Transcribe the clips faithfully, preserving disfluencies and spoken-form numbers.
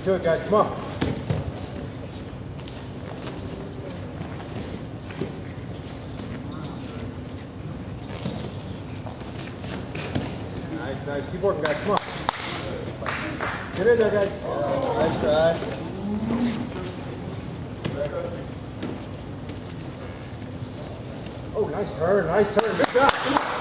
to it, guys. Come on. Nice, nice. Keep working, guys. Come on. Get in there, guys. Nice try. Oh, nice turn. Nice turn. Good job. Come on.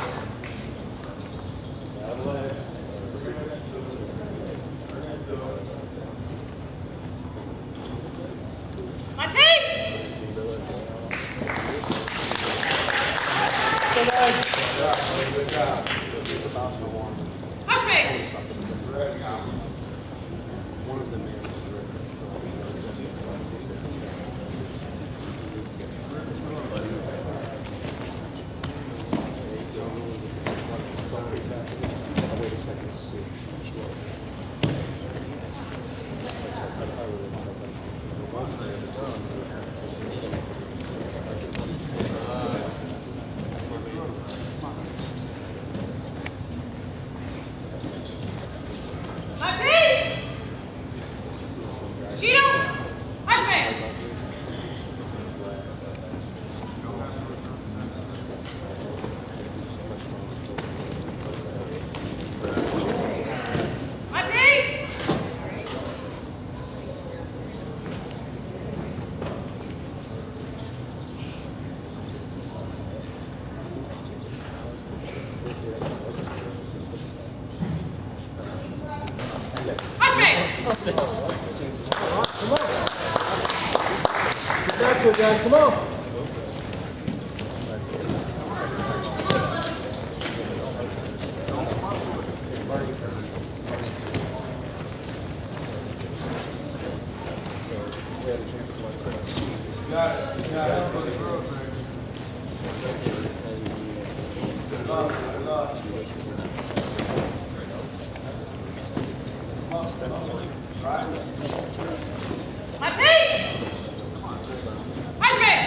Good job. It's about to warm. Okay. One of them is wait a second to see. Judo, husband. Come on. Get back to it, guys. Come on. Got it. Got it. Good luck. Good luck. Right. My feet! Husband!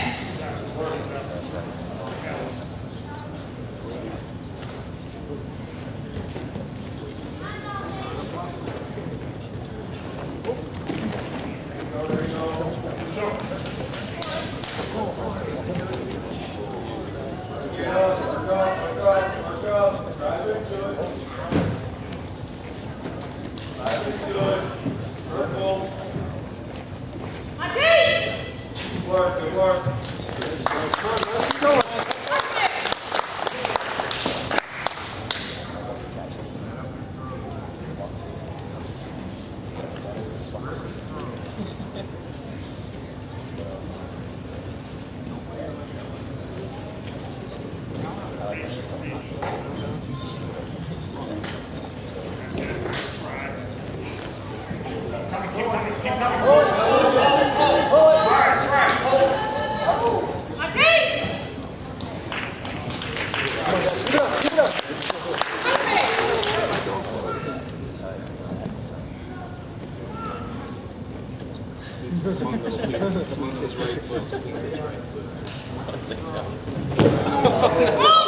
There you go. Get up, work up, work up, work up. Drive into it. Drive into it. Circle. Good work, good work. Come on, let's keep going. Swing his right foot, swing his right foot.